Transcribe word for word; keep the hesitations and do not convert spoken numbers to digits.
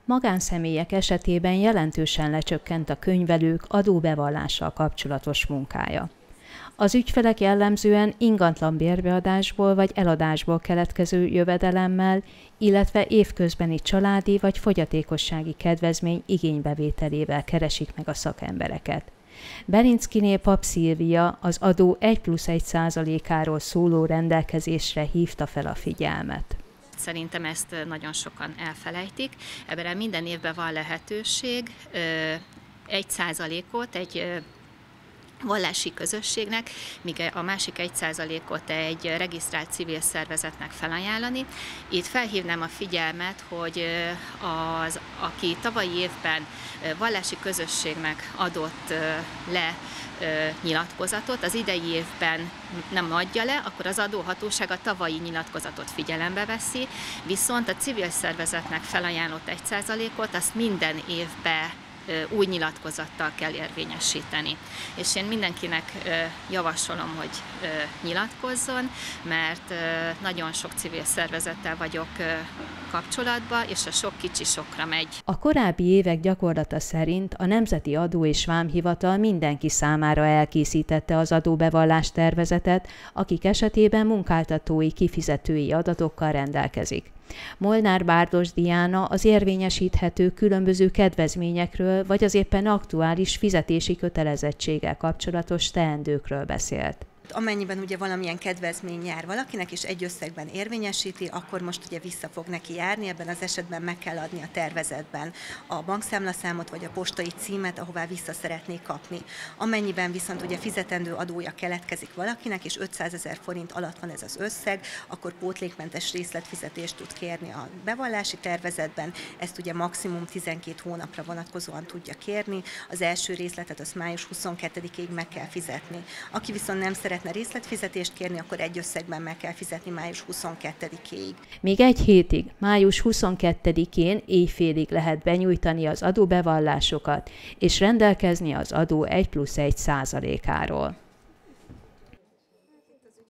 Magánszemélyek esetében jelentősen lecsökkent a könyvelők adóbevallással kapcsolatos munkája. Az ügyfelek jellemzően ingatlan bérbeadásból vagy eladásból keletkező jövedelemmel, illetve évközbeni családi vagy fogyatékossági kedvezmény igénybevételével keresik meg a szakembereket. Berinckiné Pap Szilvia az adó egy plusz egy százalékáról szóló rendelkezésre hívta fel a figyelmet. Szerintem ezt nagyon sokan elfelejtik. Ebben minden évben van lehetőség egy százalékot egy vallási közösségnek, míg a másik egy százalékot egy regisztrált civil szervezetnek felajánlani. Itt felhívnám a figyelmet, hogy az, aki tavalyi évben vallási közösségnek adott le nyilatkozatot, az idei évben nem adja le, akkor az adóhatóság a tavalyi nyilatkozatot figyelembe veszi, viszont a civil szervezetnek felajánlott egy százalékot azt minden évben új nyilatkozattal kell érvényesíteni. És én mindenkinek javasolom, hogy nyilatkozzon, mert nagyon sok civil szervezettel vagyok kapcsolatban, és a sok kicsi sokra megy. A korábbi évek gyakorlata szerint a Nemzeti Adó és Vámhivatal mindenki számára elkészítette az adóbevallás tervezetet, akik esetében munkáltatói kifizetői adatokkal rendelkezik. Molnár Bárdos Diana az érvényesíthető különböző kedvezményekről vagy az éppen aktuális fizetési kötelezettséggel kapcsolatos teendőkről beszélt. Amennyiben ugye valamilyen kedvezmény jár valakinek, és egy összegben érvényesíti, akkor most ugye vissza fog neki járni, ebben az esetben meg kell adni a tervezetben a bankszámlaszámot vagy a postai címet, ahová vissza szeretné kapni. Amennyiben viszont ugye fizetendő adója keletkezik valakinek, és ötszázezer forint alatt van ez az összeg, akkor pótlékmentes részletfizetést tud kérni a bevallási tervezetben, ezt ugye maximum tizenkét hónapra vonatkozóan tudja kérni, az első részletet az május huszonkettedikéig meg kell fizetni. Aki viszont nem szeret szeretne részletfizetést kérni, akkor egy összegben meg kell fizetni május huszonkettedikéig. Még egy hétig, május huszonkettedikén éjfélig lehet benyújtani az adóbevallásokat és rendelkezni az adó egy plusz egy százalékáról.